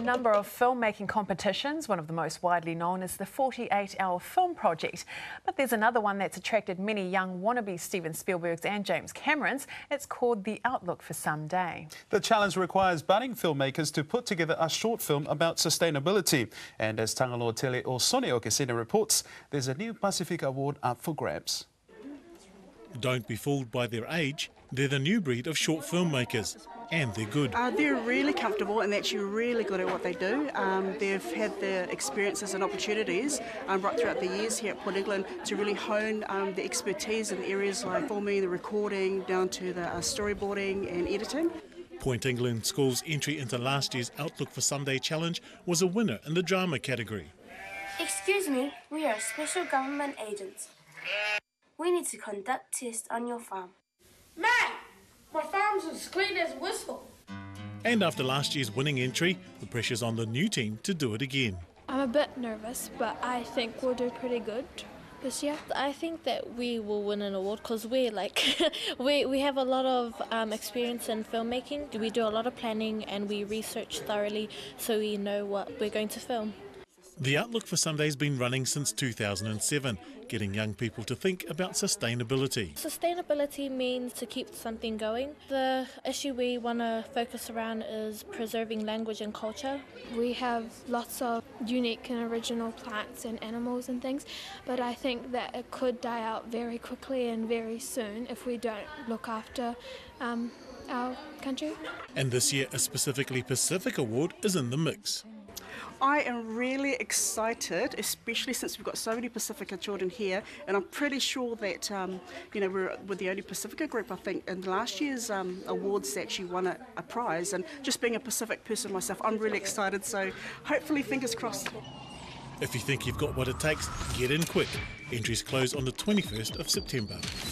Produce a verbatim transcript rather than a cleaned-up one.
number of filmmaking competitions. One of the most widely known is the forty-eight hour film project. But there's another one that's attracted many young wannabe Steven Spielbergs and James Camerons. It's called The Outlook for Someday. The challenge requires budding filmmakers to put together a short film about sustainability. And as Tagata Tele o Sone Okesina reports, there's a new Pasifika award up for grabs. Don't be fooled by their age. They're the new breed of short filmmakers, and they're good. Uh, they're really comfortable and actually really good at what they do. Um, they've had the experiences and opportunities um, right throughout the years here at Port England to really hone um, the expertise in areas like filming, the recording, down to the uh, storyboarding and editing. Point England School's entry into last year's Outlook for Someday challenge was a winner in the drama category. Excuse me, we are special government agents. We need to conduct tests on your farm. Matt, my farm's as clean as a whistle. And after last year's winning entry, the pressure's on the new team to do it again. I'm a bit nervous, but I think we'll do pretty good this year. I think that we will win an award because we're like we we have a lot of um, experience in filmmaking. We do a lot of planning and we research thoroughly so we know what we're going to film. The Outlook for Sunday's been running since two thousand seven, getting young people to think about sustainability. Sustainability means to keep something going. The issue we want to focus around is preserving language and culture. We have lots of unique and original plants and animals and things, but I think that it could die out very quickly and very soon if we don't look after um, our country. And this year, a specifically Pacific award is in the mix. I am really excited, especially since we've got so many Pasifika children here, and I'm pretty sure that um, you know we're, we're the only Pasifika group, I think, in last year's um, awards that actually won a, a prize. And just being a Pacific person myself, I'm really excited. So hopefully, fingers crossed. If you think you've got what it takes, get in quick. Entries close on the twenty-first of September.